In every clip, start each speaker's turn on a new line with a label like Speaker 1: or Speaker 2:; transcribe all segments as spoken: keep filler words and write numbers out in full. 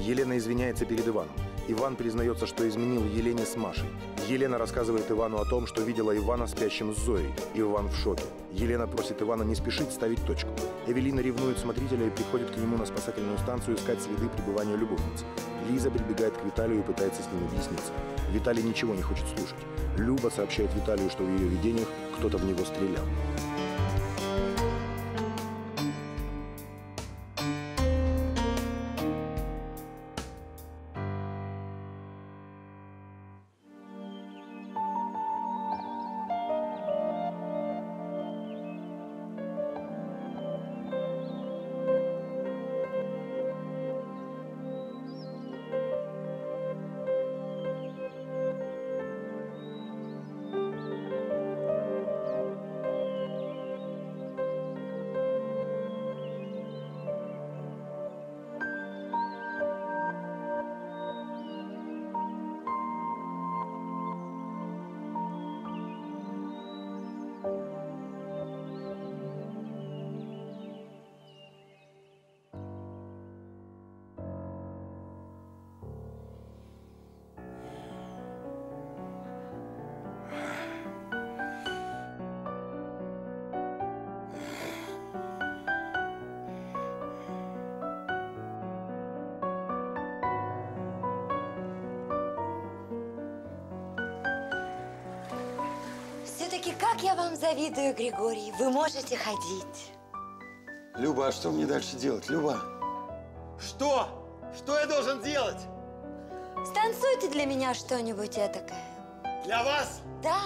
Speaker 1: Елена извиняется перед Иваном. Иван признается, что изменил Елене с Машей. Елена рассказывает Ивану о том, что видела Ивана спящим с Зоей. Иван в шоке. Елена просит Ивана не спешить ставить точку. Эвелина ревнует смотрителя и приходит к нему на спасательную станцию искать следы пребывания любовницы. Лиза прибегает к Виталию и пытается с ним объясниться. Виталий ничего не хочет слушать. Люба сообщает Виталию, что в ее видениях кто-то в него стрелял.
Speaker 2: Все-таки как я вам завидую, Григорий. Вы можете ходить.
Speaker 3: Люба, а что мне дальше делать? Люба? Что? Что я должен делать?
Speaker 2: Станцуйте для меня что-нибудь этакое.
Speaker 3: Для вас?
Speaker 2: Да.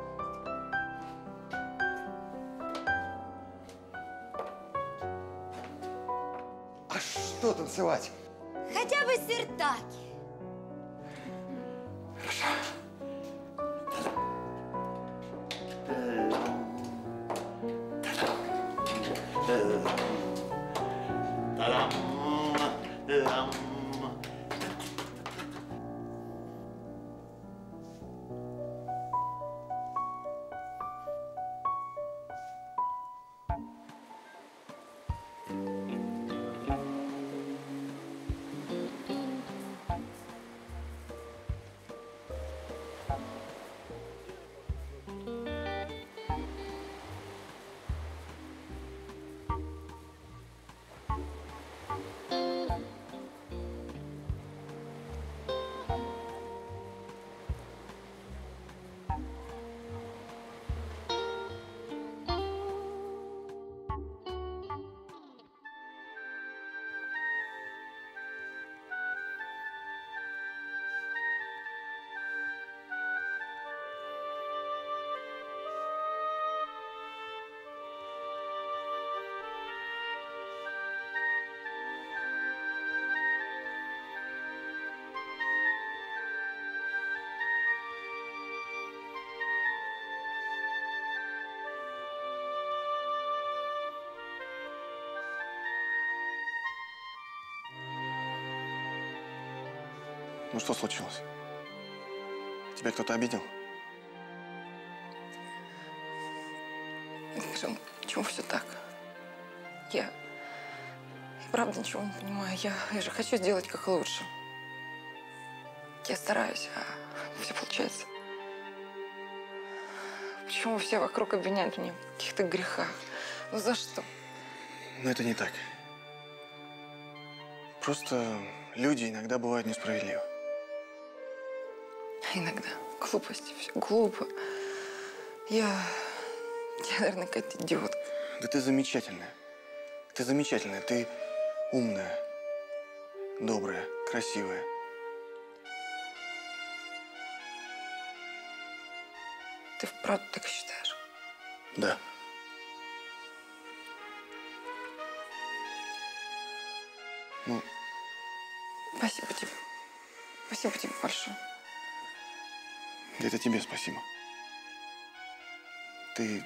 Speaker 3: А что танцевать?
Speaker 2: Хотя бы сертаки.
Speaker 4: Ну что случилось? Тебя кто-то обидел?
Speaker 5: Жен, почему все так? Я правда ничего не понимаю. Я, я же хочу сделать как лучше. Я стараюсь, а все получается. Почему все вокруг обвиняют меня в каких-то грехах? Ну за что?
Speaker 4: Но это не так. Просто люди иногда бывают несправедливы.
Speaker 5: Иногда глупости, все глупо. Я, я, наверное, какая-то идиотка.
Speaker 4: Да ты замечательная. Ты замечательная. Ты умная, добрая, красивая.
Speaker 5: Ты вправду так считаешь?
Speaker 4: Да. Ну.
Speaker 5: Спасибо тебе. Спасибо тебе большое.
Speaker 4: Да это тебе спасибо. Ты,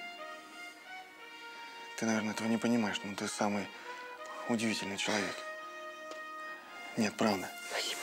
Speaker 4: ты, наверное, этого не понимаешь, но ты самый удивительный человек. Нет, правда.
Speaker 5: Спасибо.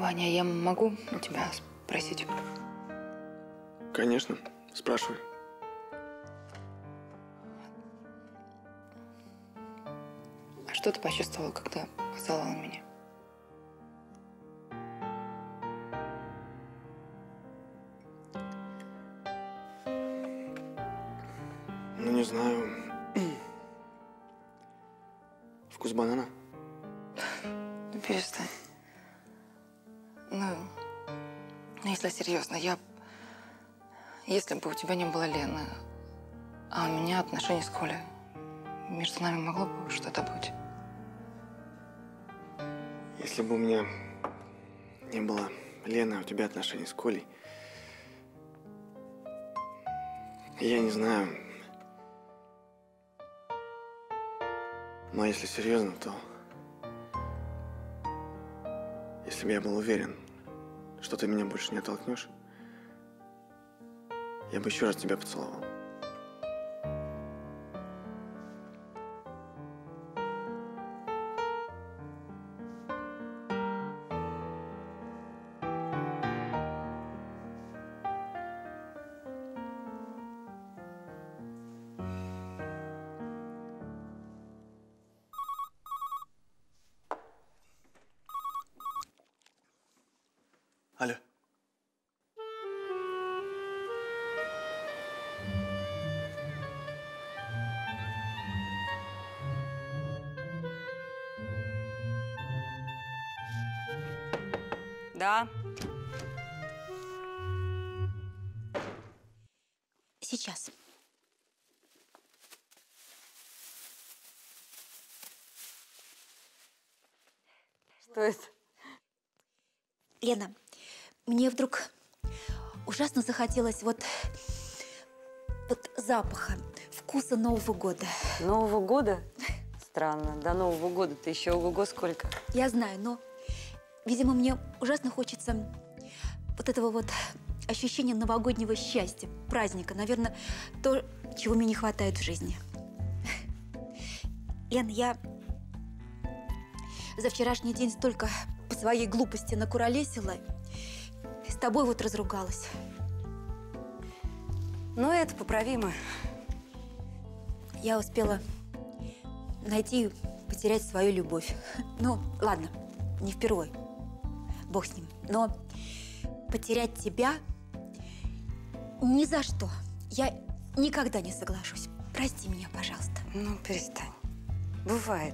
Speaker 5: Ваня, я могу у тебя спросить?
Speaker 4: Конечно, спрашивай.
Speaker 5: А что ты почувствовал, когда поцеловал меня?
Speaker 4: Ну, не знаю. Вкус банана?
Speaker 5: Ну, перестань. Ну, ну, если серьезно, я... Если бы у тебя не было Лены, а у меня отношения с Колей, между нами могло бы что-то быть?
Speaker 4: Если бы у меня не было Лены, а у тебя отношения с Колей, я не знаю. Но если серьезно, то... Если бы я был уверен, что ты меня больше не оттолкнешь, я бы еще раз тебя поцеловал. Алло.
Speaker 6: Да.
Speaker 2: Сейчас.
Speaker 6: Что это?
Speaker 2: Лена, мне вдруг ужасно захотелось вот, вот запаха, вкуса Нового года.
Speaker 6: Нового года? Странно. До Нового года-то еще ого-го сколько.
Speaker 2: Я знаю, но, видимо, мне ужасно хочется вот этого вот ощущения новогоднего счастья, праздника. Наверное, то, чего мне не хватает в жизни. Лен, я за вчерашний день столько по своей глупости накуролесила, и с тобой вот разругалась.
Speaker 6: Ну, это поправимо.
Speaker 2: Я успела найти и потерять свою любовь. Ну, ладно, не впервой. Бог с ним. Но потерять тебя ни за что. Я никогда не соглашусь. Прости меня, пожалуйста.
Speaker 6: Ну, перестань. Бывает.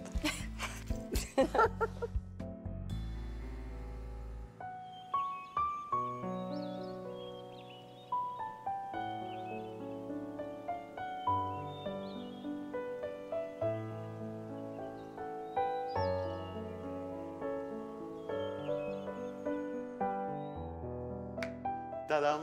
Speaker 3: Та-дам,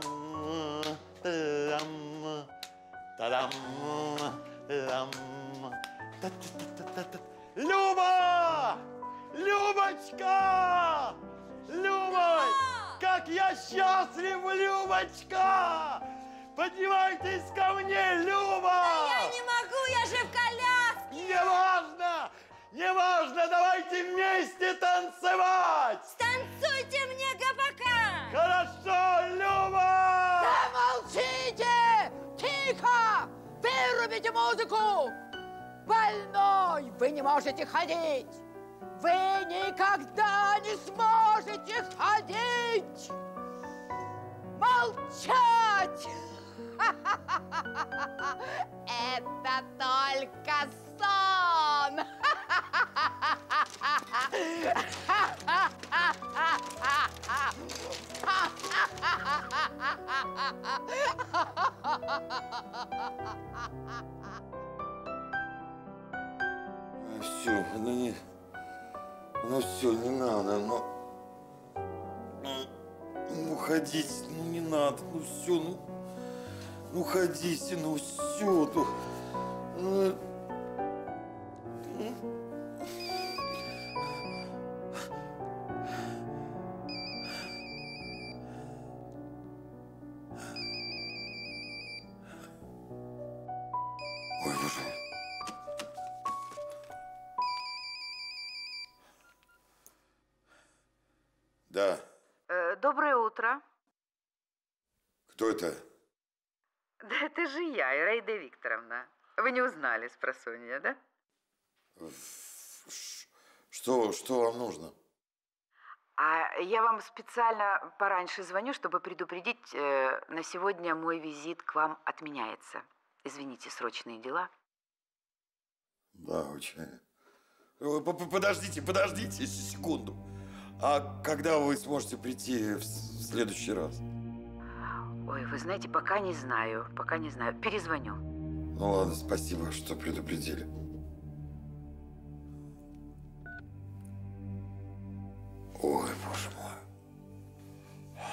Speaker 3: та-дам, та-дам, та-дам, та-та-та-та-та. Люба! Любочка! Люба! Как я счастлив, Любочка! Поднимайтесь ко мне, Люба!
Speaker 2: Я не могу, я же в коляске!
Speaker 3: Не важно! Не важно! Давайте вместе танцевать!
Speaker 2: Танцуйте мне гопака!
Speaker 3: Хорошо, Люба!
Speaker 7: Замолчите! Тихо! Вырубите музыку! Больной! Вы не можете ходить! Вы никогда не сможете ходить! Молчать! Это только сон!
Speaker 3: Все, ну не, ну все, не надо, ну, ну ходить, ну не надо, ну все, ну, ну ходите, ну все, то, ну, ой, боже. Да, это?
Speaker 8: Да это же я, Ираида Викторовна. Вы не узнали с просонья, да?
Speaker 3: Что, что вам нужно?
Speaker 8: А я вам специально пораньше звоню, чтобы предупредить, э, на сегодня мой визит к вам отменяется. Извините, срочные дела.
Speaker 3: Да, очень. Подождите, подождите секунду. А когда вы сможете прийти в следующий раз?
Speaker 8: Ой, вы знаете, пока не знаю, пока не знаю. Перезвоню.
Speaker 3: Ну ладно, спасибо, что предупредили. Ой, боже мой.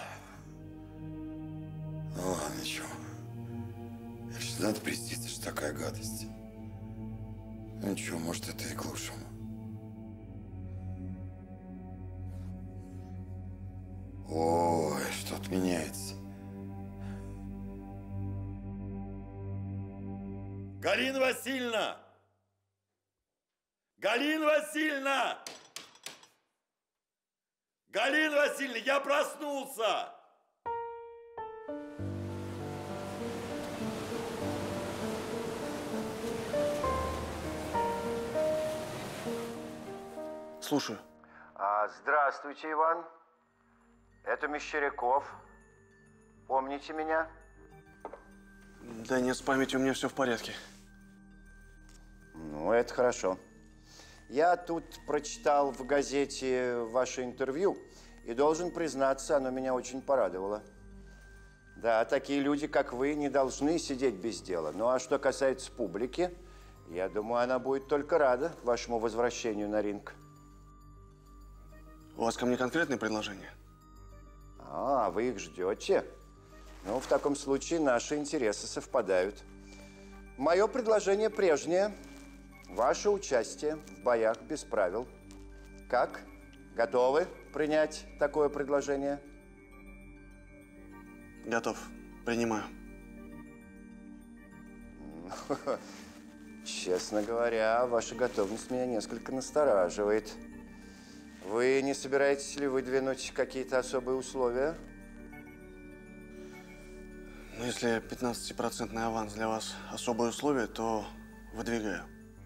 Speaker 3: Ну ладно, ничего. Я же надо проститься, что такая гадость. Ну ничего, может, это и к лучшему. Ой, что-то меняется. Галина Васильевна! Галина Васильевна! Галина Васильевна, я проснулся!
Speaker 4: Слушаю.
Speaker 9: А, здравствуйте, Иван. Это Мещеряков. Помните меня?
Speaker 4: Да нет, с памятью у меня все в порядке.
Speaker 9: Ну, это хорошо. Я тут прочитал в газете ваше интервью и должен признаться, оно меня очень порадовало. Да, такие люди, как вы, не должны сидеть без дела. Ну, а что касается публики, я думаю, она будет только рада вашему возвращению на ринг.
Speaker 4: У вас ко мне конкретные предложения?
Speaker 9: А, вы их ждете? Ну, в таком случае наши интересы совпадают. Мое предложение прежнее. Ваше участие в боях без правил. Как? Готовы принять такое предложение?
Speaker 4: Готов. Принимаю.
Speaker 9: Честно говоря, ваша готовность меня несколько настораживает. Вы не собираетесь ли выдвинуть какие-то особые условия?
Speaker 4: Ну, если пятнадцатипроцентный аванс для вас особое условие, то выдвигаю.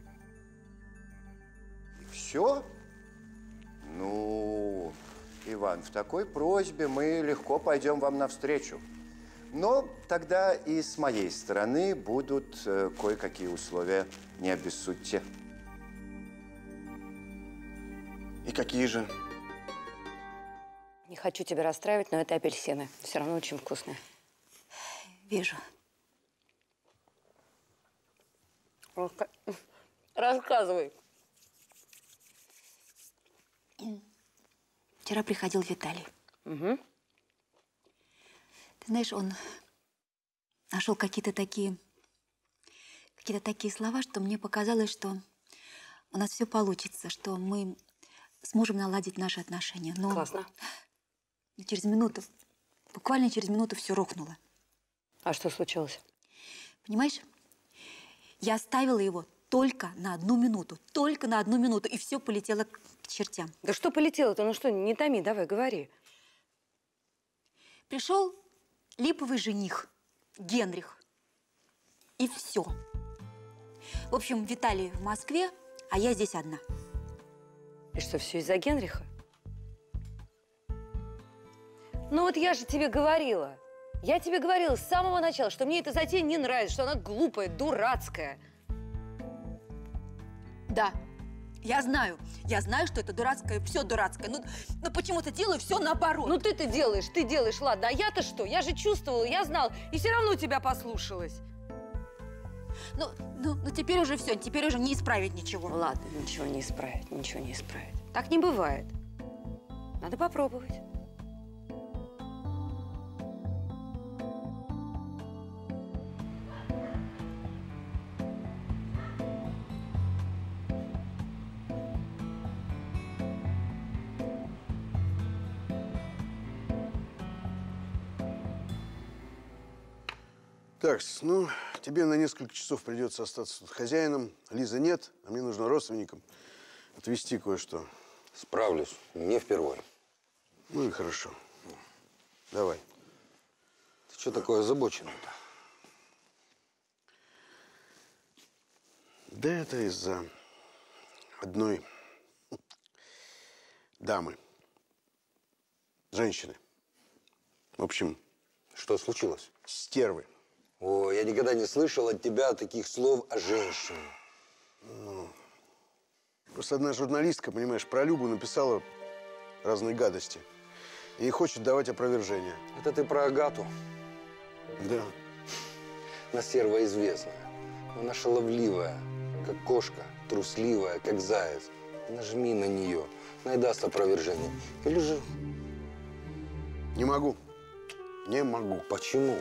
Speaker 9: Все? Ну, Иван, в такой просьбе мы легко пойдем вам навстречу. Но тогда и с моей стороны будут э, кое-какие условия. Не обессудьте.
Speaker 4: И какие же?
Speaker 6: Не хочу тебя расстраивать, но это апельсины. Все равно очень вкусные.
Speaker 2: Вижу.
Speaker 6: Рассказывай.
Speaker 2: Вчера приходил Виталий.
Speaker 6: Угу.
Speaker 2: Ты знаешь, он нашел какие-то такие, какие-то такие слова, что мне показалось, что у нас все получится, что мы сможем наладить наши отношения. Но
Speaker 6: Классно.
Speaker 2: через минуту, буквально через минуту все рухнуло.
Speaker 6: А что случилось?
Speaker 2: Понимаешь, я оставила его только на одну минуту, только на одну минуту, и все полетело к чертям.
Speaker 6: Да что полетело-то? Ну что, не томи, давай, говори.
Speaker 2: Пришел липовый жених, Генрих, и все. В общем, Виталий в Москве, а я здесь одна.
Speaker 6: И что, все из-за Генриха? Ну вот я же тебе говорила. Я тебе говорила с самого начала, что мне эта затея не нравится, что она глупая, дурацкая.
Speaker 2: Да, я знаю. Я знаю, что это дурацкое, все дурацкое. Но, но почему-то делаю все наоборот.
Speaker 6: Ну ты-то делаешь, ты делаешь, ладно. А я-то что? Я же чувствовала, я знала, и все равно тебя послушалась.
Speaker 2: Ну, ну, ну теперь уже все, теперь уже не исправить ничего.
Speaker 6: Ладно, ничего не исправить, ничего не исправить. Так не бывает. Надо попробовать.
Speaker 10: Так, ну, тебе на несколько часов придется остаться тут хозяином. Лизы нет, а мне нужно родственникам отвезти кое-что.
Speaker 11: Справлюсь, не впервые.
Speaker 10: Ну и хорошо. Давай.
Speaker 11: Ты Что такое озабоченный-то?
Speaker 10: Да это из-за одной дамы, женщины. В общем…
Speaker 11: Что случилось?
Speaker 10: Стервы.
Speaker 11: О, я никогда не слышал от тебя таких слов о женщине.
Speaker 10: Ну, просто одна журналистка, понимаешь, про Любу написала разные гадости. И не хочет давать опровержения.
Speaker 11: Это ты про Агату?
Speaker 10: Да.
Speaker 11: Она стерва известная. Она шаловливая, как кошка, трусливая, как заяц. Нажми на нее, она и даст опровержение. Или же…
Speaker 10: Не могу. Не могу.
Speaker 11: Почему?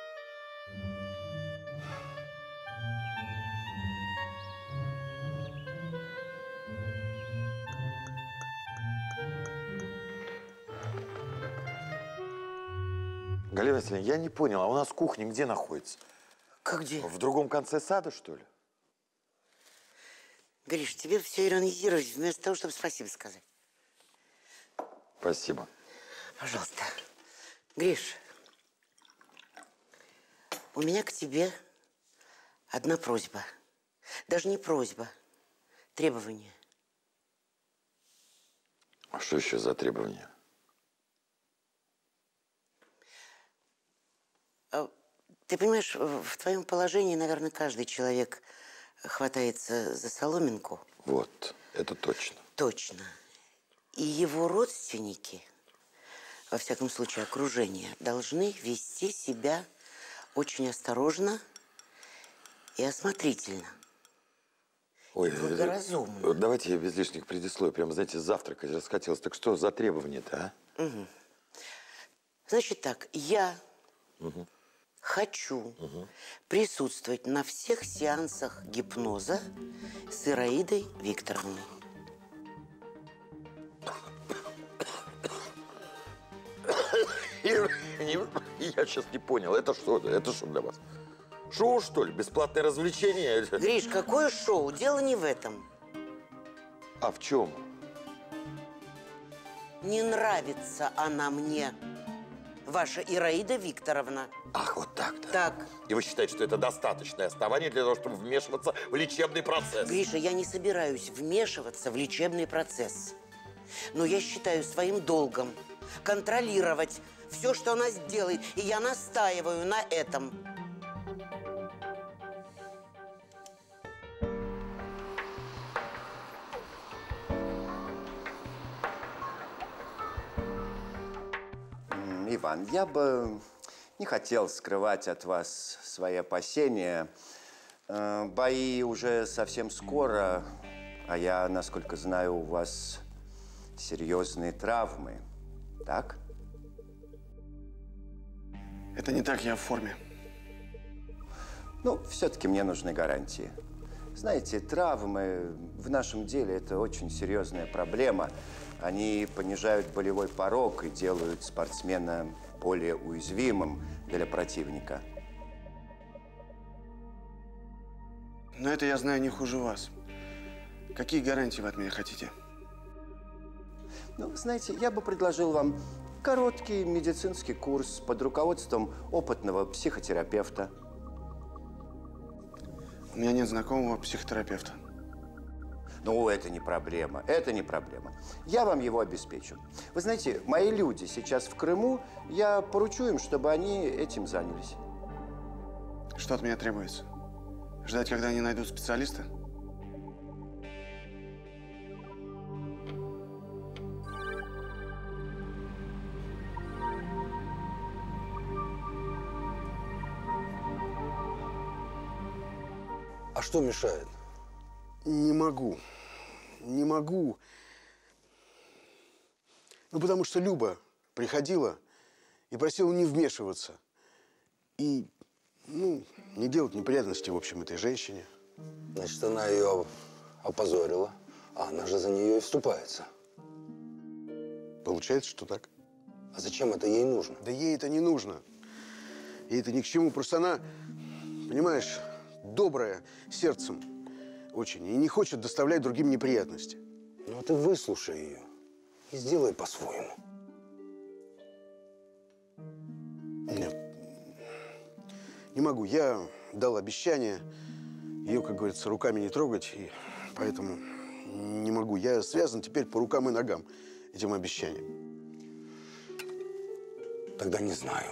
Speaker 3: Галина Васильевна, я не понял, а у нас кухня где находится?
Speaker 12: Как где?
Speaker 3: В другом конце сада, что ли?
Speaker 12: Гриш, тебе все иронизировать, вместо того, чтобы спасибо сказать.
Speaker 3: Спасибо.
Speaker 12: Пожалуйста. Гриш, у меня к тебе одна просьба. Даже не просьба, требование.
Speaker 3: А что еще за требования?
Speaker 12: Ты понимаешь, в твоем положении, наверное, каждый человек хватается за соломинку.
Speaker 3: Вот, это точно.
Speaker 12: Точно. И его родственники, во всяком случае окружение, должны вести себя очень осторожно и осмотрительно.
Speaker 3: Ой,
Speaker 12: благоразумно.
Speaker 3: э, давайте я без лишних предисловий. Прям, знаете, завтракать расхотелось. Так что за требования-то, а?
Speaker 12: Угу. Значит так, я
Speaker 3: Угу.
Speaker 12: хочу
Speaker 3: Угу.
Speaker 12: присутствовать на всех сеансах гипноза с Ираидой Викторовной.
Speaker 3: Я сейчас не понял, это что? Это что для вас? Шоу, что ли? Бесплатное развлечение?
Speaker 12: Гриш, какое шоу? Дело не в этом.
Speaker 3: А в чем?
Speaker 12: Не нравится она мне, ваша Ираида Викторовна.
Speaker 3: Ах, вот так-то.
Speaker 12: Так.
Speaker 3: И вы считаете, что это достаточное основание для того, чтобы вмешиваться в лечебный процесс?
Speaker 12: Гриша, я не собираюсь вмешиваться в лечебный процесс. Но я считаю своим долгом контролировать все, что она сделает. И я настаиваю на этом.
Speaker 9: Иван, я бы не хотел скрывать от вас свои опасения. Э, Бои уже совсем скоро, а я, насколько знаю, у вас серьезные травмы, так?
Speaker 10: Это не так, я в форме.
Speaker 9: Ну, все-таки мне нужны гарантии. Знаете, травмы в нашем деле – это очень серьезная проблема. Они понижают болевой порог и делают спортсмена более уязвимым для противника.
Speaker 10: Но это я знаю не хуже вас. Какие гарантии вы от меня хотите?
Speaker 9: Ну, знаете, я бы предложил вам короткий медицинский курс под руководством опытного психотерапевта.
Speaker 10: У меня нет знакомого психотерапевта.
Speaker 9: Ну, это не проблема, это не проблема. Я вам его обеспечу. Вы знаете, мои люди сейчас в Крыму, я поручу им, чтобы они этим занялись.
Speaker 10: Что от меня требуется? Ждать, когда они найдут специалиста?
Speaker 11: А что мешает?
Speaker 10: Не могу. Не могу. Ну, потому что Люба приходила и просила не вмешиваться. И, ну, не делать неприятности, в общем, этой женщине.
Speaker 11: Значит, она ее опозорила, а она же за нее и вступается.
Speaker 10: Получается, что так.
Speaker 11: А зачем это ей нужно?
Speaker 10: Да ей это не нужно. Ей это ни к чему. Просто она, понимаешь, добрая сердцем очень. И не хочет доставлять другим неприятности.
Speaker 11: Ну, а ты выслушай ее и сделай по-своему.
Speaker 10: Нет, Не могу. Я дал обещание ее, как говорится, руками не трогать, и поэтому не могу. Я связан теперь по рукам и ногам этим обещанием.
Speaker 11: Тогда не знаю.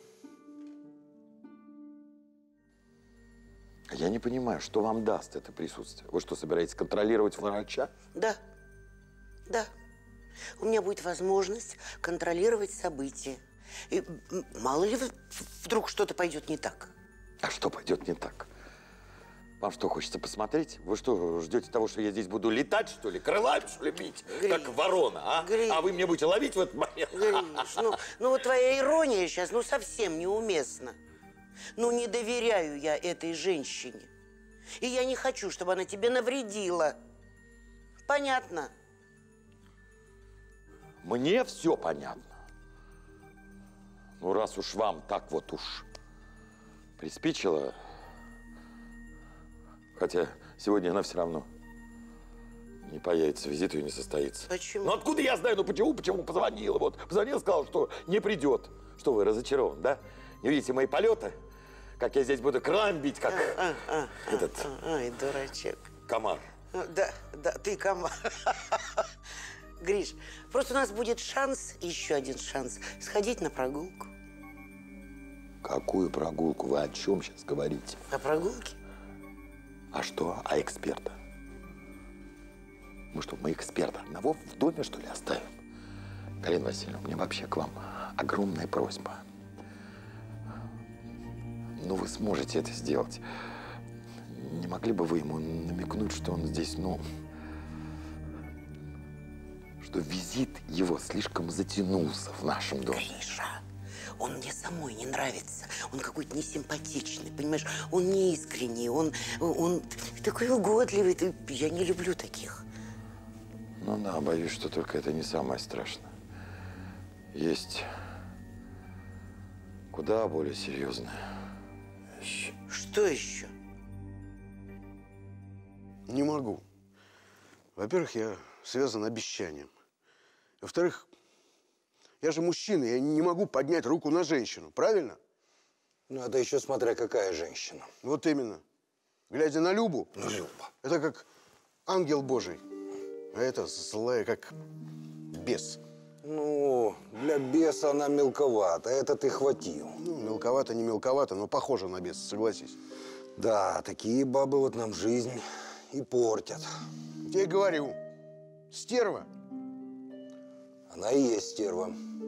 Speaker 3: Я не понимаю, что вам даст это присутствие? Вы что, собираетесь контролировать врача?
Speaker 12: Да, да. У меня будет возможность контролировать события. И мало ли вдруг что-то пойдет не так.
Speaker 3: А что пойдет не так? Вам что, хочется посмотреть? Вы что, ждете того, что я здесь буду летать, что ли? Крылами, что ли, бить? Гриш, как ворона, а?
Speaker 12: Гриш.
Speaker 3: А вы мне будете ловить в этот момент?
Speaker 12: Гриш, ну, ну вот твоя ирония сейчас, ну, совсем неуместна. Ну, не доверяю я этой женщине. И я не хочу, чтобы она тебе навредила. Понятно?
Speaker 3: Мне все понятно. Ну, раз уж вам так вот уж приспичило, хотя сегодня она все равно не появится, визит ее не состоится.
Speaker 12: Почему?
Speaker 3: Ну, откуда я знаю? Ну, почему? Почему позвонила? Вот, позвонила, сказала, что не придет. Что вы, разочарованы, да? Не видите мои полеты? Как я здесь буду крылом бить, как
Speaker 12: а, а,
Speaker 3: этот
Speaker 12: а, ай, дурачок.
Speaker 3: комар.
Speaker 12: Да, да, ты комар. Гриш, просто у нас будет шанс, еще один шанс, сходить на прогулку.
Speaker 3: Какую прогулку? Вы о чем сейчас говорите?
Speaker 12: О прогулке?
Speaker 3: А что? А эксперта? Мы что, мы эксперта одного в доме, что ли, оставим? Галина Васильевна, у меня вообще к вам огромная просьба. Ну, вы сможете это сделать. Не могли бы вы ему намекнуть, что он здесь, ну... что визит его слишком затянулся в нашем доме?
Speaker 12: Гриша, он мне самой не нравится. Он какой-то несимпатичный, понимаешь? Он неискренний, он, он такой угодливый. Я не люблю таких.
Speaker 3: Ну да, боюсь, что только это не самое страшное. Есть куда более серьезное.
Speaker 12: Что еще?
Speaker 10: Не могу. Во-первых, я связан обещанием. Во-вторых, я же мужчина, я не могу поднять руку на женщину, правильно?
Speaker 11: Ну, это еще смотря какая женщина.
Speaker 10: Вот именно. Глядя на Любу,
Speaker 11: Ну, Люба.
Speaker 10: это как ангел Божий, а это злая, как бес.
Speaker 11: Ну, для беса она мелковата, это ты хватил.
Speaker 10: Ну, мелковато, не мелковато, но похоже на беса, согласись.
Speaker 11: Да, такие бабы вот нам жизнь и портят.
Speaker 10: Я и говорю, стерва.
Speaker 11: Она и есть стерва.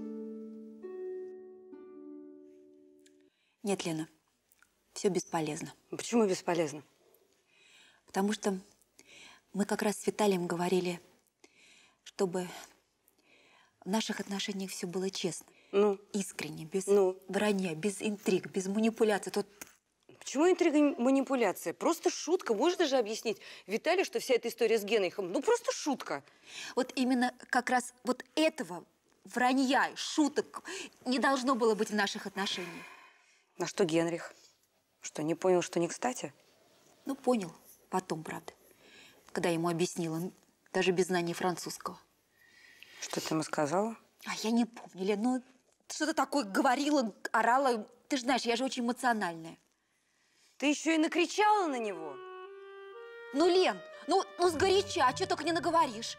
Speaker 2: Нет, Лена, все бесполезно.
Speaker 6: Почему бесполезно?
Speaker 2: Потому что мы как раз с Виталием говорили, чтобы в наших отношениях все было честно.
Speaker 6: Ну?
Speaker 2: Искренне, без
Speaker 6: ну?
Speaker 2: вранья, без интриг, без манипуляций. Тут...
Speaker 6: Почему интрига и манипуляция? Просто шутка. Можно же объяснить Виталию, что вся эта история с Генрихом, ну просто шутка.
Speaker 2: Вот именно как раз вот этого вранья, шуток не должно было быть в наших отношениях.
Speaker 6: А что Генрих? Что, не понял, что не кстати?
Speaker 2: Ну, понял. Потом, правда. Когда ему объяснила, даже без знаний французского.
Speaker 6: Что ты ему сказала?
Speaker 2: А я не помню, Лен, ну что-то такое говорила, орала. Ты же знаешь, я же очень эмоциональная.
Speaker 6: Ты еще и накричала на него?
Speaker 2: Ну, Лен, ну, ну сгоряча, а что только не наговоришь.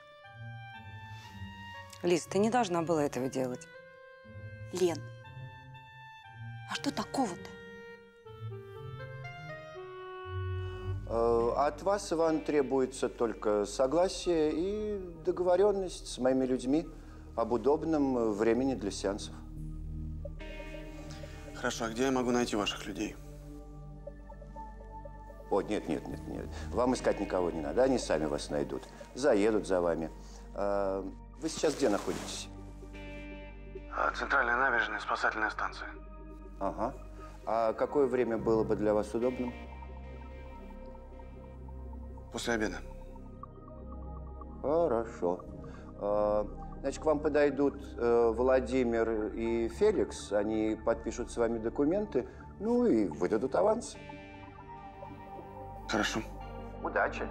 Speaker 6: Лиз, ты не должна была этого делать.
Speaker 2: Лен, а что такого-то?
Speaker 9: От вас, Иван, требуется только согласие и договоренность с моими людьми об удобном времени для сеансов.
Speaker 4: Хорошо, а где я могу найти ваших людей?
Speaker 9: О, нет, нет, нет, нет. Вам искать никого не надо, они сами вас найдут. Заедут за вами. А, вы сейчас где находитесь?
Speaker 4: Центральная набережная, спасательная станция.
Speaker 9: Ага. А какое время было бы для вас удобным?
Speaker 4: После обеда.
Speaker 9: Хорошо. А, значит, к вам подойдут э, Владимир и Феликс. Они подпишут с вами документы, ну и выдадут аванс.
Speaker 4: Хорошо.
Speaker 9: Удачи.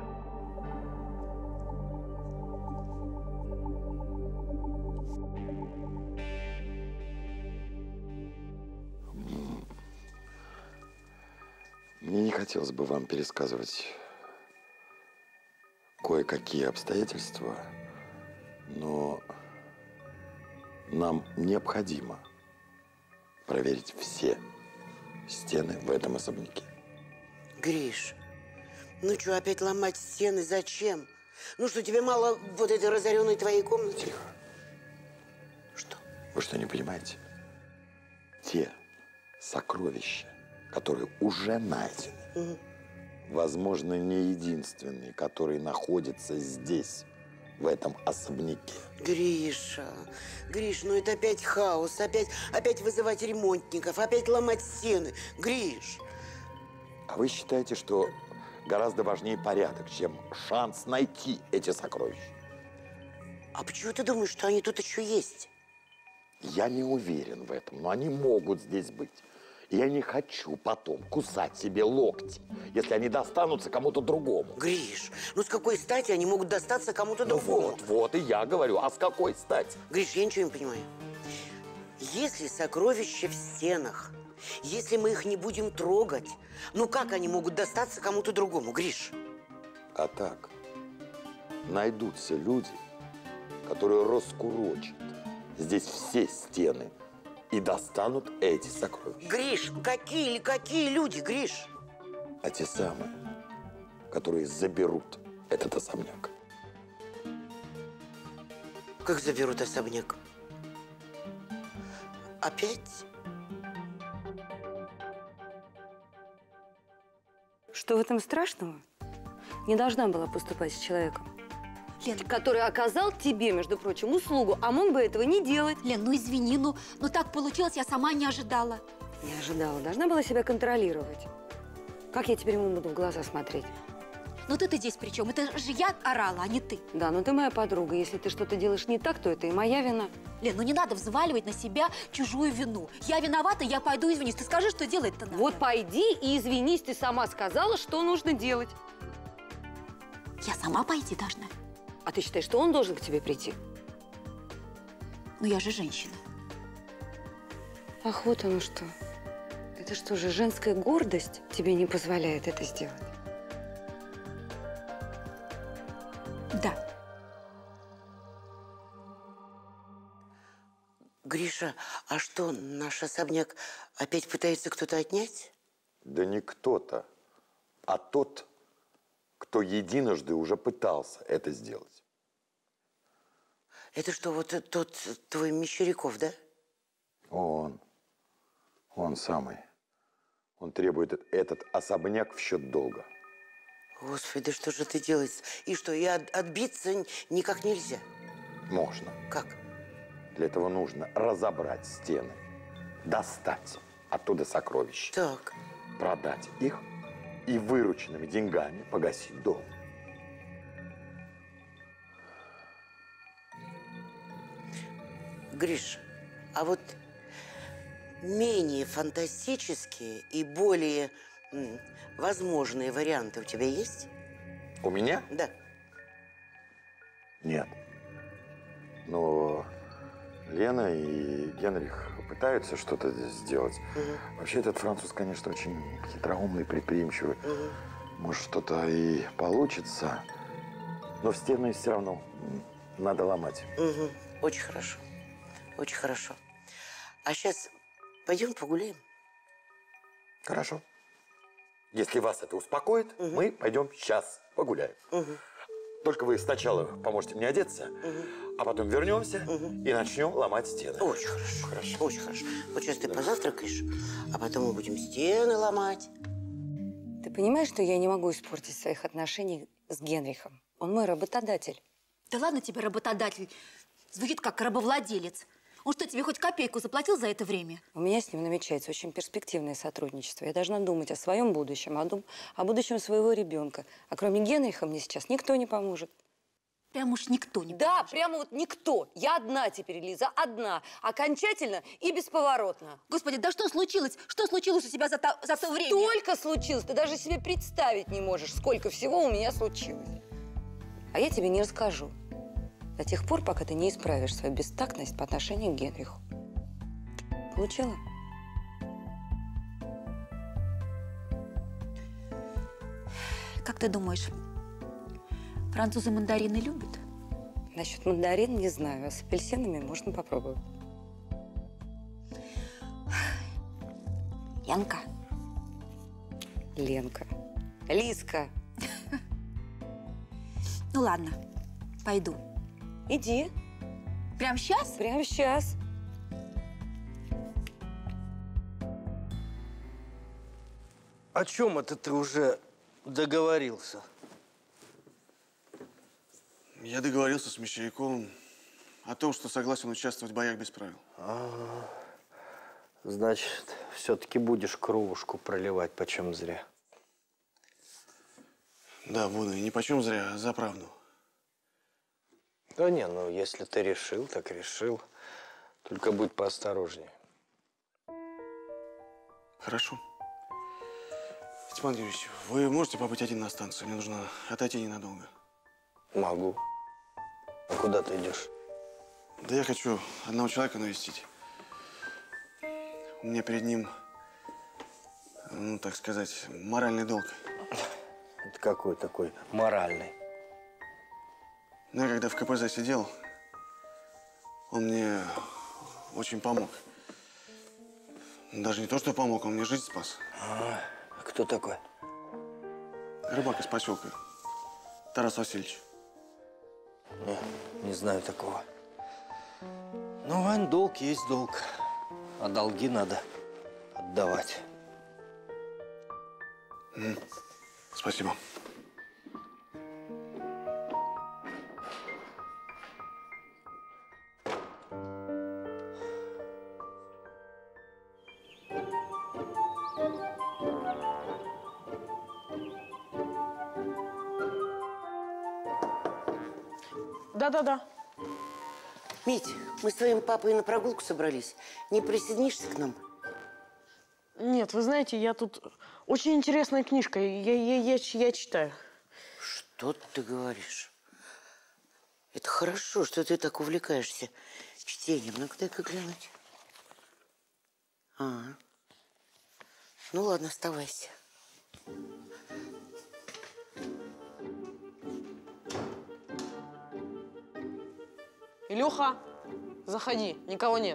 Speaker 3: Мне не хотелось бы вам пересказывать кое-какие обстоятельства, но нам необходимо проверить все стены в этом особняке.
Speaker 12: Гриш, ну что, опять ломать стены? Зачем? Ну что, тебе мало вот этой разоренной твоей комнаты?
Speaker 3: Тихо.
Speaker 12: Что?
Speaker 3: Вы что, не понимаете? Те сокровища, которые уже найдены,
Speaker 12: Угу.
Speaker 3: возможно, не единственные, которые находятся здесь, в этом особняке.
Speaker 12: Гриша, Гриш, ну это опять хаос, опять, опять вызывать ремонтников, опять ломать стены. Гриш!
Speaker 3: А вы считаете, что гораздо важнее порядок, чем шанс найти эти сокровища?
Speaker 12: А почему ты думаешь, что они тут еще есть?
Speaker 3: Я не уверен в этом, но они могут здесь быть. И я не хочу потом кусать себе локти, если они достанутся кому-то другому.
Speaker 12: Гриш, ну с какой стати они могут достаться кому-то
Speaker 3: Ну
Speaker 12: другому?
Speaker 3: вот, вот и я говорю, а с какой стати?
Speaker 12: Гриш, я ничего не понимаю. Если сокровища в стенах, если мы их не будем трогать, ну как они могут достаться кому-то другому, Гриш?
Speaker 3: А так, найдутся люди, которые раскурочат здесь все стены и достанут эти сокровища.
Speaker 12: Гриш, какие или какие люди, Гриш?
Speaker 3: А те самые, которые заберут этот особняк.
Speaker 12: Как заберут особняк? Опять?
Speaker 6: Что в этом страшного? Не должна была поступать с человеком,
Speaker 2: Лен,
Speaker 6: который оказал тебе, между прочим, услугу, а мог бы этого не делать.
Speaker 2: Лен, ну извини, ну, ну так получилось, я сама не ожидала.
Speaker 6: Не ожидала. Должна была себя контролировать. Как я теперь ему буду в глаза смотреть?
Speaker 2: Ну ты-то здесь при чем? Это же я орала, а не ты.
Speaker 6: Да, но ты моя подруга. Если ты что-то делаешь не так, то это и моя вина.
Speaker 2: Лен, ну не надо взваливать на себя чужую вину. Я виновата, я пойду извинюсь. Ты скажи, что делать-то надо.
Speaker 6: Вот пойди и извинись. Ты сама сказала, что нужно делать.
Speaker 2: Я сама пойти должна.
Speaker 6: А ты считаешь, что он должен к тебе прийти?
Speaker 2: Ну я же женщина.
Speaker 6: Ах, вот оно что. Это что же, женская гордость тебе не позволяет это сделать?
Speaker 2: Да.
Speaker 12: Гриша, а что, наш особняк опять пытается кто-то отнять?
Speaker 3: Да не кто-то, а тот, кто единожды уже пытался это сделать.
Speaker 12: Это что, вот тот твой Мещеряков, да?
Speaker 3: Он, он самый. Он требует этот особняк в счет долга.
Speaker 12: Господи, да что же ты делаешь? И что, и от- отбиться никак нельзя?
Speaker 3: Можно.
Speaker 12: Как?
Speaker 3: Для этого нужно разобрать стены, достать оттуда сокровища,
Speaker 12: Так.
Speaker 3: продать их и вырученными деньгами погасить долг.
Speaker 12: Гриш, а вот менее фантастические и более м, возможные варианты у тебя есть?
Speaker 3: У меня?
Speaker 12: Да.
Speaker 3: Нет. Но Лена и Генрих пытаются что-то здесь сделать.
Speaker 12: Угу.
Speaker 3: Вообще этот француз, конечно, очень хитроумный, предприимчивый.
Speaker 12: Угу.
Speaker 3: Может, что-то и получится. Но в стены все равно надо ломать.
Speaker 12: Угу. Очень хорошо. Очень хорошо. А сейчас пойдем погуляем?
Speaker 3: Хорошо. Если вас это успокоит,
Speaker 12: Угу.
Speaker 3: мы пойдем сейчас погуляем.
Speaker 12: Угу.
Speaker 3: Только вы сначала поможете мне одеться,
Speaker 12: Угу.
Speaker 3: а потом вернемся
Speaker 12: Угу.
Speaker 3: и начнем ломать стены.
Speaker 12: Очень хорошо.
Speaker 3: Хорошо.
Speaker 12: Очень хорошо. Вот сейчас ты
Speaker 3: Да.
Speaker 12: позавтракаешь, а потом мы будем стены ломать.
Speaker 6: Ты понимаешь, что я не могу испортить своих отношений с Генрихом? Он мой работодатель.
Speaker 2: Да ладно тебе, работодатель. Звучит как рабовладелец. Он что, тебе хоть копейку заплатил за это время?
Speaker 6: У меня с ним намечается очень перспективное сотрудничество. Я должна думать о своем будущем, о, дум- о будущем своего ребенка. А кроме Генриха мне сейчас никто не поможет.
Speaker 2: Прям уж никто не
Speaker 6: Да,
Speaker 2: поможет.
Speaker 6: прямо вот никто. Я одна теперь, Лиза, одна. Окончательно и бесповоротно.
Speaker 2: Господи, да что случилось? Что случилось у тебя за, то- за то время?
Speaker 6: Столько случилось, ты даже себе представить не можешь, сколько всего у меня случилось. А я тебе не расскажу. До тех пор, пока ты не исправишь свою бестактность по отношению к Генриху. Получила?
Speaker 2: Как ты думаешь, французы мандарины любят?
Speaker 6: Насчет мандарин не знаю, а с апельсинами можно попробовать.
Speaker 2: Янка.
Speaker 6: Ленка. Лиска.
Speaker 2: Ну ладно, пойду.
Speaker 6: Иди.
Speaker 2: Прямо сейчас?
Speaker 6: Прямо сейчас.
Speaker 13: О чем это ты уже договорился?
Speaker 4: Я договорился с Мещеряковым о том, что согласен участвовать в боях без правил.
Speaker 13: А, значит, все-таки будешь кровушку проливать почем зря.
Speaker 4: Да, буду. И не почем зря, а за правду.
Speaker 13: Да не, ну если ты решил, так решил. Только будь поосторожнее.
Speaker 4: Хорошо. Степан Юрьевич, вы можете побыть один на станции? Мне нужно отойти ненадолго.
Speaker 13: Могу. А куда ты идешь?
Speaker 4: Да я хочу одного человека навестить. У меня перед ним, ну, так сказать, моральный долг.
Speaker 13: Это какой такой моральный?
Speaker 4: Ну, я когда в ка пэ зэ сидел, он мне очень помог. Даже не то, что помог, он мне жизнь спас.
Speaker 13: А, кто такой?
Speaker 4: Рыбак из поселка. Тарас Васильевич.
Speaker 13: Не, не знаю такого. Ну, Вань, долг есть долг. А долги надо отдавать.
Speaker 4: М, Спасибо.
Speaker 14: Да-да-да.
Speaker 12: Мить, мы с твоим папой на прогулку собрались. Не присоединишься к нам?
Speaker 14: Нет, вы знаете, я тут… Очень интересная книжка. Я, я, я, я читаю.
Speaker 12: Что ты говоришь? Это хорошо, что ты так увлекаешься чтением. Ну-ка, дай-ка глянуть. А, ну ладно, оставайся.
Speaker 14: Илюха, заходи, никого нет.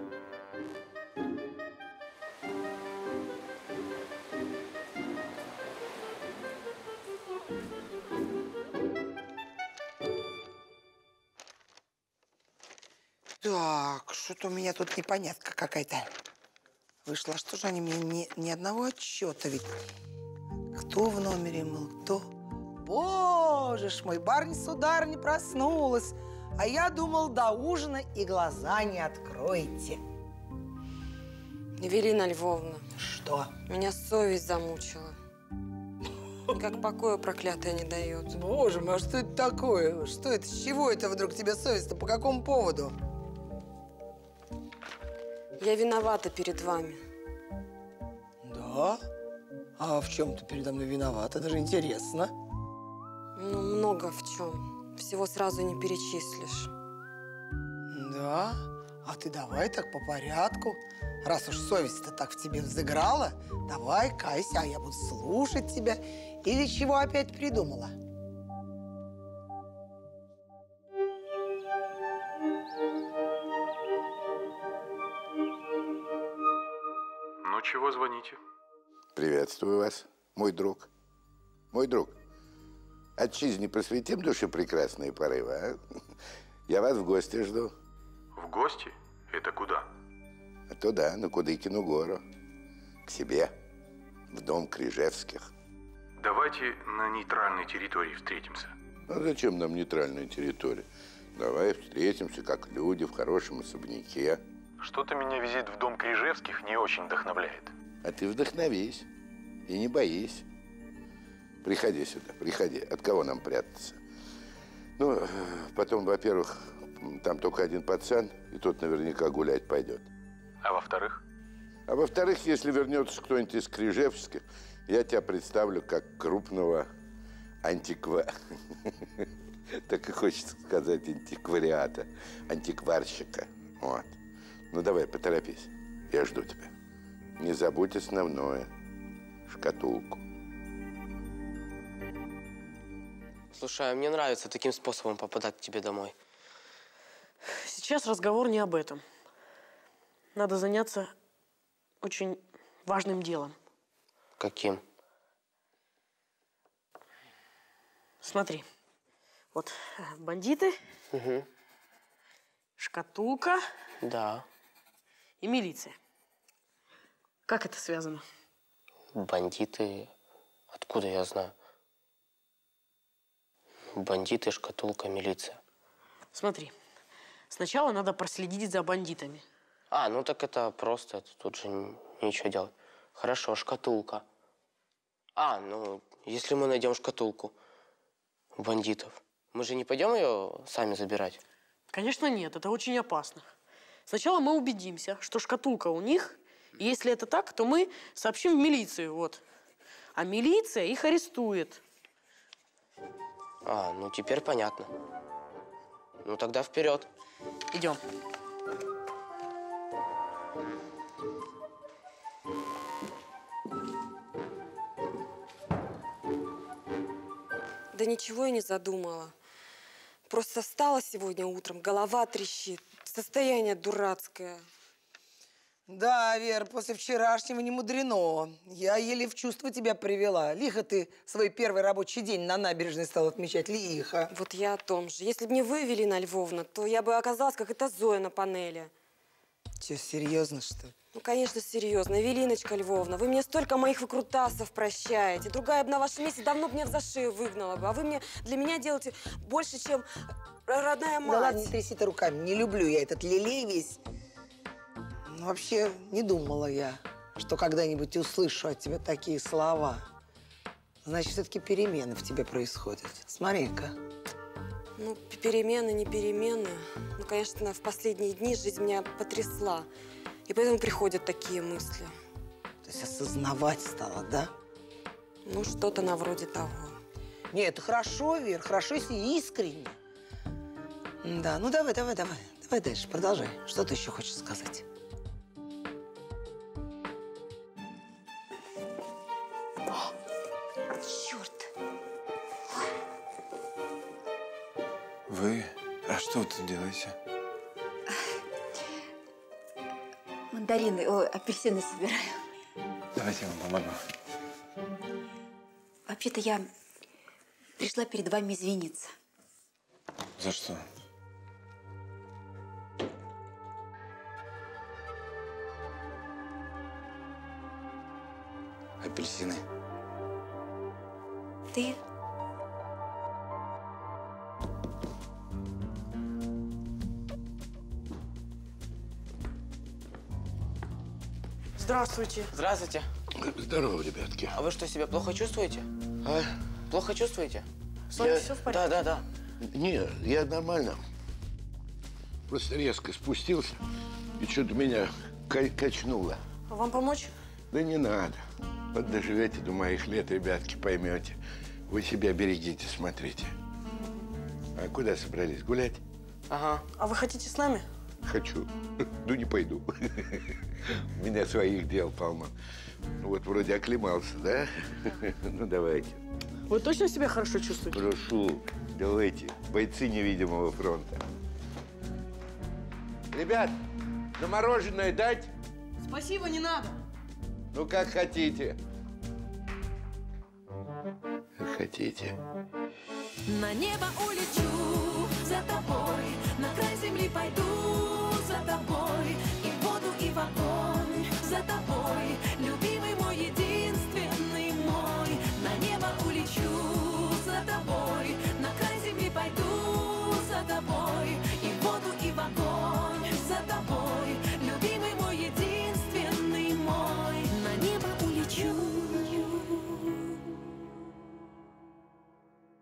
Speaker 15: Так, что-то у меня тут непонятка какая-то вышла. А что же они мне ни, ни одного отчета ведь? Кто в номере был, кто? Боже ж мой, барыня-сударыня проснулась. А я думал, до ужина и глаза не откроете.
Speaker 5: Эвелина Львовна.
Speaker 15: Что?
Speaker 5: Меня совесть замучила. Никак покоя проклятая не дает.
Speaker 15: Боже мой, а что это такое? Что это? С чего это вдруг тебе совесть-то? По какому поводу?
Speaker 5: Я виновата перед вами.
Speaker 15: Да? А в чем ты передо мной виновата? Даже интересно.
Speaker 5: Ну, много в чем. Всего сразу не перечислишь.
Speaker 15: Да? А ты давай так по порядку. Раз уж совесть-то так в тебе взыграла, давай, кайся, а я буду слушать тебя. Или чего опять придумала?
Speaker 1: Ну, чего звоните?
Speaker 16: Приветствую вас, мой друг. Мой друг. Отчизне посвятим души прекрасные порывы, а? Я вас в гости жду.
Speaker 1: В гости? Это куда?
Speaker 16: А туда, на Кудыкину гору. К себе. В дом Крижевских.
Speaker 1: Давайте на нейтральной территории встретимся.
Speaker 16: А зачем нам нейтральная территория? Давай встретимся, как люди, в хорошем особняке.
Speaker 1: Что-то меня визит в дом Крижевских не очень вдохновляет.
Speaker 16: А ты вдохновись. И не боись. Приходи сюда, приходи. От кого нам прятаться? Ну, потом, во-первых, там только один пацан, и тот наверняка гулять пойдет.
Speaker 1: А во-вторых?
Speaker 16: А во-вторых, если вернется кто-нибудь из Крижевских, я тебя представлю как крупного антиква... Так и хочется сказать антиквариата, антикварщика. Вот. Ну, давай, поторопись. Я жду тебя. Не забудь основное. Шкатулку.
Speaker 17: Слушай, а мне нравится таким способом попадать к тебе домой.
Speaker 14: Сейчас разговор не об этом. Надо заняться очень важным делом.
Speaker 17: Каким?
Speaker 14: Смотри. Вот бандиты,
Speaker 17: Угу.
Speaker 14: шкатулка
Speaker 17: Да.
Speaker 14: и милиция. Как это связано?
Speaker 17: Бандиты. Откуда я знаю? Бандиты, шкатулка, милиция.
Speaker 14: Смотри. Сначала надо проследить за бандитами.
Speaker 17: А, ну так это просто. Тут же ничего делать. Хорошо, шкатулка. А, ну, если мы найдем шкатулку бандитов, мы же не пойдем ее сами забирать?
Speaker 14: Конечно, нет. Это очень опасно. Сначала мы убедимся, что шкатулка у них. И если это так, то мы сообщим в милицию. Вот. А милиция их арестует.
Speaker 17: А, ну теперь понятно. Ну тогда вперед.
Speaker 14: Идем.
Speaker 18: Да ничего я не задумала. Просто встала сегодня утром, голова трещит, состояние дурацкое.
Speaker 15: Да, Вер, после вчерашнего не мудрено. Я еле в чувство тебя привела. Лихо ты свой первый рабочий день на набережной стал отмечать. Лихо.
Speaker 18: Вот я о том же. Если бы не вы, Эвелина Львовна, то я бы оказалась, как эта Зоя на панели.
Speaker 15: Че, серьезно, что ли?
Speaker 18: Ну, конечно, серьезно. Эвелиночка Львовна, вы мне столько моих выкрутасов прощаете. Другая бы на вашем месте давно бы меня за шею выгнала бы. А вы мне для меня делаете больше, чем родная мать.
Speaker 15: Да ладно, не тряси ты руками. Не люблю я этот лилей весь. Ну, вообще, не думала я, что когда-нибудь услышу от тебя такие слова. Значит, все-таки перемены в тебе происходят. Смотри-ка.
Speaker 18: Ну, перемены, не перемены. Ну, конечно, в последние дни жизнь меня потрясла. И поэтому приходят такие мысли.
Speaker 15: То есть осознавать стала, да?
Speaker 18: Ну, что-то на вроде того.
Speaker 15: Нет, это хорошо, Вер, хорошо, если искренне. Да, ну давай, давай, давай. Давай дальше, продолжай. Что ты еще хочешь сказать?
Speaker 18: Черт!
Speaker 4: Вы? А что вы тут делаете?
Speaker 2: Мандарины, ой, апельсины собираю.
Speaker 4: Давайте я вам помогу.
Speaker 2: Вообще-то я пришла перед вами извиниться.
Speaker 4: За что?
Speaker 11: Апельсины.
Speaker 2: Ты?
Speaker 14: Здравствуйте.
Speaker 17: Здравствуйте.
Speaker 16: Здорово, ребятки.
Speaker 17: А вы что, себя плохо чувствуете?
Speaker 16: А?
Speaker 17: Плохо чувствуете?
Speaker 14: С вами все в порядке?
Speaker 17: Да, да, да.
Speaker 16: Не, я нормально. Просто резко спустился, и что-то меня качнуло.
Speaker 14: А вам помочь?
Speaker 16: Да не надо. Вот доживете до моих лет, ребятки, поймете. Вы себя берегите, смотрите. А куда собрались? Гулять?
Speaker 17: Ага.
Speaker 14: А вы хотите с нами?
Speaker 16: Хочу. Ну, не пойду. У меня своих дел полно. Ну, вот вроде оклемался, да? Ну, давайте.
Speaker 14: Вы точно себя хорошо чувствуете?
Speaker 16: Прошу, давайте. Бойцы невидимого фронта. Ребят, на мороженое дать?
Speaker 14: Спасибо, не надо.
Speaker 16: Ну, как хотите. Как хотите.
Speaker 19: На небо улечу за тобой, на край земли пойду за тобой.